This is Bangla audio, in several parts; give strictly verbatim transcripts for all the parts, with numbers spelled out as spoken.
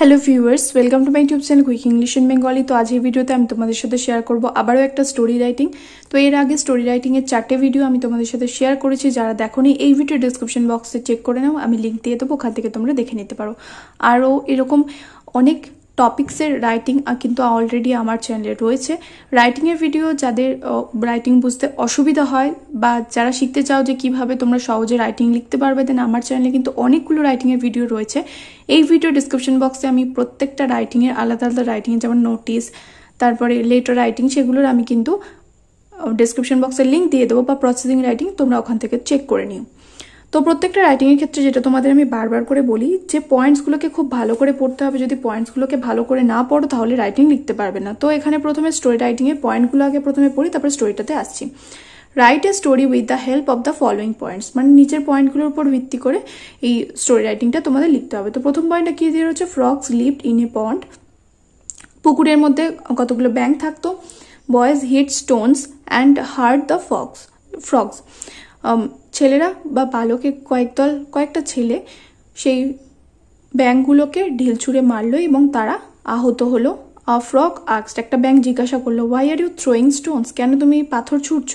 Hello viewers, welcome to my YouTube channel quick English in Bengali. তো আজ এই ভিডিওতে আমি তোমাদের সাথে শেয়ার করব আবারও একটা স্টোরি রাইটিং। তো এর আগে স্টোরি রাইটিংয়ের চারটে ভিডিও আমি তোমাদের সাথে শেয়ার করেছি। যারা দেখোনি এই ভিডিও ডিসক্রিপশন বক্সে চেক করে নাও, আমি লিঙ্ক দিয়ে দেবো, ওখান থেকে তোমরা দেখে নিতে পারো। আরও এরকম অনেক টপিক্সের রাইটিং কিন্তু অলরেডি আমার চ্যানেলে রয়েছে। রাইটিংয়ের ভিডিও যাদের রাইটিং বুঝতে অসুবিধা হয় বা যারা শিখতে চাও যে কিভাবে তোমরা সহজে রাইটিং লিখতে পারবে, দেন আমার চ্যানেলে কিন্তু অনেকগুলো রাইটিংয়ের ভিডিও রয়েছে। এই ভিডিও ডিসক্রিপশন বক্সে আমি প্রত্যেকটা রাইটিংয়ের আলাদা আলাদা রাইটিংয়ের যেমন নোটিস, তারপরে লেটার রাইটিং, সেগুলোর আমি কিন্তু ডিসক্রিপশন বক্সে লিঙ্ক দিয়ে দেবো, বা প্রসেসিং রাইটিং তোমরা ওখান থেকে চেক করে নিও। তো প্রত্যেকটা রাইটিংয়ের ক্ষেত্রে যেটা তোমাদের আমি বারবার করে বলি যে পয়েন্টসগুলোকে খুব ভালো করে পড়তে হবে। যদি পয়েন্টসগুলোকে ভালো করে না পড়ো তাহলে রাইটিং লিখতে পারবে না। তো এখানে প্রথমে স্টোরি রাইটিংয়ের পয়েন্টগুলো আগে প্রথমে পড়ি, তারপরে স্টোরিটাতে আসছি। Write a story with the help of the following points, মানে নিচের পয়েন্টগুলোর উপর ভিত্তি করে এই স্টোরি রাইটিংটা তোমাদের লিখতে হবে। তো প্রথম পয়েন্টটা কি দিয়ে রয়েছে, frogs lived in a pond. পুকুরের মধ্যে কতগুলো ব্যাঙ থাকতো। Boys hit stones and hurt the fox frogs. ছেলেরা বা বালকে কয়েকদল কয়েকটা ছেলে সেই ব্যাঙগুলোকে ঢিল ছুঁড়ে মারলো এবং তারা আহত হলো। আ ফ্রগ আস্কড, একটা ব্যাঙ জিজ্ঞাসা করলো, why are you throwing stones, কেন তুমি পাথর ছুটছো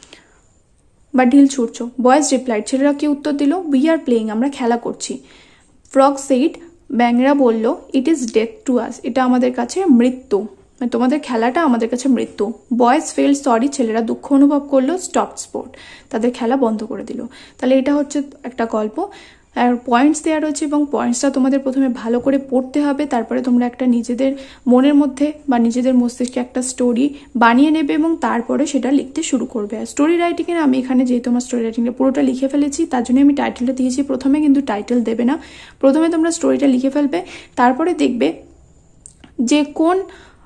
বা ঢিল ছুটছো। বয়েজ রিপ্লাইড, ছেলেরা কি উত্তর দিল, উই আর প্লেয়িং, আমরা খেলা করছি। ফ্রগ সেইড, ব্যাঙরা বলল, it is death to us, এটা আমাদের কাছে মৃত্যু, মানে তোমাদের খেলাটা আমাদের কাছে মৃত্যু। বয়েজ ফিল সরি, ছেলেরা দুঃখ অনুভব করলো। স্টপ স্পোর্ট, তাদের খেলা বন্ধ করে দিল। তাহলে এটা হচ্ছে একটা গল্প, আর পয়েন্টস দেওয়া রয়েছে এবং পয়েন্টসটা তোমাদের প্রথমে ভালো করে পড়তে হবে। তারপরে তোমরা একটা নিজেদের মনের মধ্যে বা নিজেদের মস্তিষ্কে একটা স্টোরি বানিয়ে নেবে এবং তারপরে সেটা লিখতে শুরু করবে। আর স্টোরি রাইটিংয়ের আমি এখানে যেহেতু আমার স্টোরি রাইটিংটা পুরোটা লিখে ফেলেছি, তার জন্য আমি টাইটেলটা দিয়েছি। প্রথমে কিন্তু টাইটেল দেবে না, প্রথমে তোমরা স্টোরিটা লিখে ফেলবে, তারপরে দেখবে যে কোন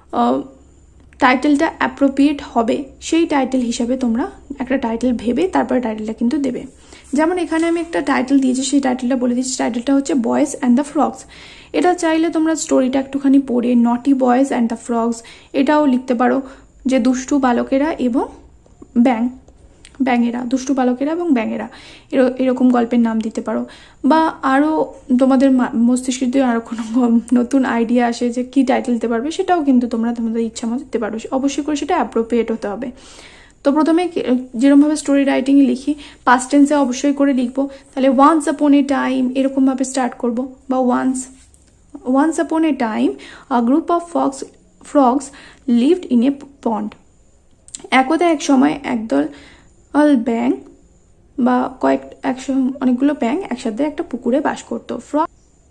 টাইটেলটা অ্যাপ্রোপ্রিয়েট হবে সেই টাইটেল হিসাবে তোমরা একটা টাইটেল ভেবে তারপরে টাইটেলটা কিন্তু দেবে। যেমন এখানে আমি একটা টাইটেল দিয়েছি, সেই টাইটেলটা বলে দিচ্ছি। টাইটেলটা হচ্ছে বয়েজ অ্যান্ড দ্য ফ্রগস। এটা চাইলে তোমরা স্টোরিটা একটুখানি পড়ে নটি বয়েজ অ্যান্ড দ্য ফ্রগস এটাও লিখতে পারো, যে দুষ্টু বালকেরা এবং ব্যাঙ ব্যাঙেরা দুষ্টু বালকেরা এবং ব্যাঙেরা এরকম গল্পের নাম দিতে পারো। বা আরও তোমাদের মস্তিষ্কে যদি আরও কোনো নতুন আইডিয়া আসে যে কী টাইটেল দিতে পারবে, সেটাও কিন্তু তোমরা তোমাদের ইচ্ছা মতো দিতে পারো। অবশ্যই করে সেটা অ্যাপ্রোপ্রিয়েট হতে হবে। তো প্রথমে যেরকমভাবে স্টোরি রাইটিংয়ে লিখি, পাস্ট টেন্সে অবশ্যই করে লিখবো। তাহলে ওয়ান্স আপন এ টাইম এরকমভাবে স্টার্ট করব, বা once once upon a time a group of fox frogs lived in a pond. একদা এক সময় একদল অল ব্যাং বা কয়েক একশো অনেকগুলো ব্যাং একসাথে একটা পুকুরে বাস করতো। Frog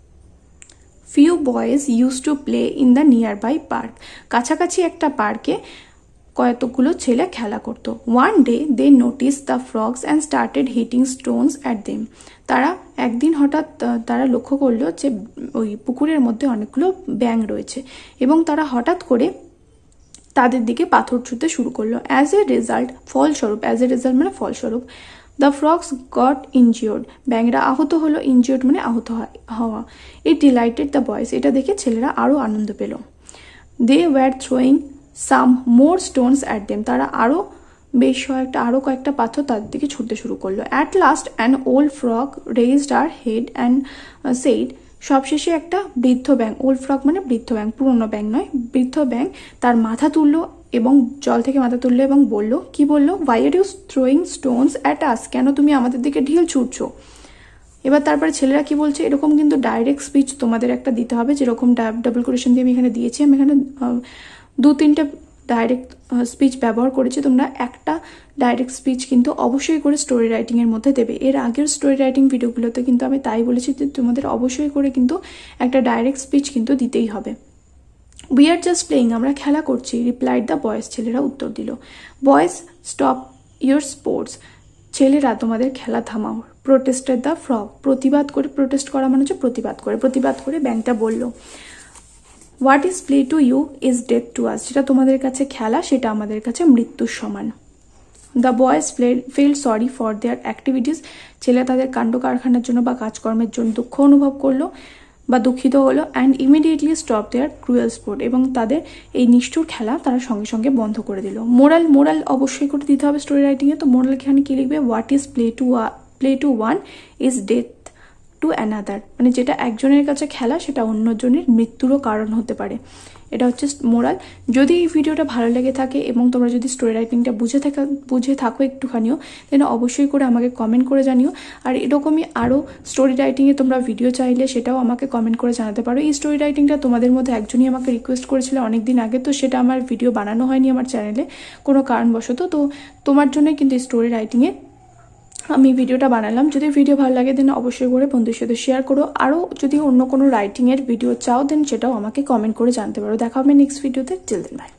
few boys use to play in the nearby park, কাছাকাছি একটা পার্কে কয়েকগুলো ছেলে খেলা করতো। One day they notice the frogs and started hitting stones at them. তারা একদিন হঠাৎ তারা লক্ষ্য করলো যে ওই পুকুরের মধ্যে অনেকগুলো ব্যাং রয়েছে এবং তারা হঠাৎ করে তাদের দিকে পাথর ছুঁতে শুরু করলো। অ্যাজ এ রেজাল্ট, ফলস্বরূপ, অ্যাজ এ রেজাল্ট মানে ফলস্বরূপ, দ্য ফ্রগস গট ইনজিওর্ড, ব্যাঙরা আহত হলো। ইনজিওর্ড মানে আহত হওয়া। ইট ডিলাইটেড দ্য বয়েজ, এটা দেখে ছেলেরা আরও আনন্দ পেল। They were throwing some more stones at them, তারা আরও বেশ কয়েকটা আরও কয়েকটা পাথর তাদের দিকে ছুটতে শুরু করলো। At last an old frog raised her head and said, সবশেষে একটা বৃদ্ধ ব্যাঙ, ওল্ড ফ্রগ মানে বৃদ্ধ ব্যাঙ, পুরনো ব্যাঙ নয়, বৃদ্ধ ব্যাঙ তার মাথা তুললো এবং জল থেকে মাথা তুললো এবং বলল, কি বললো, why are you throwing stones at us, কেন তুমি আমাদের দিকে ঢিল ছুটছো। এবার তারপরে ছেলেরা কি বলছে, এরকম কিন্তু ডাইরেক্ট স্পিচ তোমাদের একটা দিতে হবে, যেরকম ডাবল কোটেশন দিয়ে আমি এখানে দিয়েছি। আমি এখানে দু তিনটে ডাইরেক্ট স্পিচ ব্যবহার করেছি, তোমরা একটা ডাইরেক্ট স্পিচ কিন্তু অবশ্যই করে স্টোরি রাইটিংয়ের মধ্যে দেবে। এর আগের স্টোরি রাইটিং ভিডিওগুলোতে কিন্তু আমি তাই বলেছি যে তোমাদের অবশ্যই করে কিন্তু একটা ডাইরেক্ট স্পিচ কিন্তু দিতেই হবে। উই আর জাস্ট প্লেয়িং, আমরা খেলা করছি। রিপ্লাইড দ্য বয়েজ, ছেলেরা উত্তর দিল। বয়েজ স্টপ ইউর স্পোর্টস, ছেলেরা তোমাদের খেলা থামাও। প্রোটেস্টেড দ্য ফ্রগ, প্রতিবাদ করে, প্রোটেস্ট করা মানে হচ্ছে প্রতিবাদ করে, প্রতিবাদ করে ব্যাঙটা বলল, what is play to you is death to us, যেটা তোমাদের কাছে খেলা সেটা আমাদের কাছে মৃত্যুর সমান। The boys feel sorry for their activities, ছেলে তাদের কাণ্ড কারখানার জন্য বা কাজকর্মের জন্য দুঃখ অনুভব করলো বা দুঃখিত হলো। And immediately stop their cruel sport, এবং তাদের এই নিষ্ঠুর খেলা তারা সঙ্গে সঙ্গে বন্ধ করে দিল। মোরাল, মোরাল অবশ্যই করে দিতে হবে স্টোরি রাইটিংয়ে। তো মোরাল এখানে কি লিখবে, what is play to play to one is death to another, মানে যেটা একজনের কাছে খেলা সেটা অন্যজনের মৃত্যুরও কারণ হতে পারে। এটা হচ্ছে মোরাল। যদি এই ভিডিওটা ভালো লেগে থাকে এবং তোমরা যদি স্টোরি রাইটিংটা বুঝে থাকা বুঝে থাকো একটুখানিও, দেন অবশ্যই করে আমাকে কমেন্ট করে জানিও। আর এরকমই আরও স্টোরি রাইটিংয়ে তোমরা ভিডিও চাইলে সেটাও আমাকে কমেন্ট করে জানাতে পারো। এই স্টোরি রাইটিংটা তোমাদের মধ্যে একজনই আমাকে রিকোয়েস্ট করেছিল অনেক দিন আগে, তো সেটা আমার ভিডিও বানানো হয়নি আমার চ্যানেলে কোনো কারণবশত। তো তোমার জন্যই কিন্তু স্টোরি রাইটিংয়ে আমি ভিডিওটা বানালাম। যদি ভিডিও ভালো লাগে দেন অবশ্যই করে বন্ধুদের সাথে শেয়ার করো। আরও যদি অন্য কোনো রাইটিংয়ের ভিডিও চাও দেন সেটাও আমাকে কমেন্ট করে জানতে পারো। দেখা হবে নেক্সট ভিডিওতে। Till then by.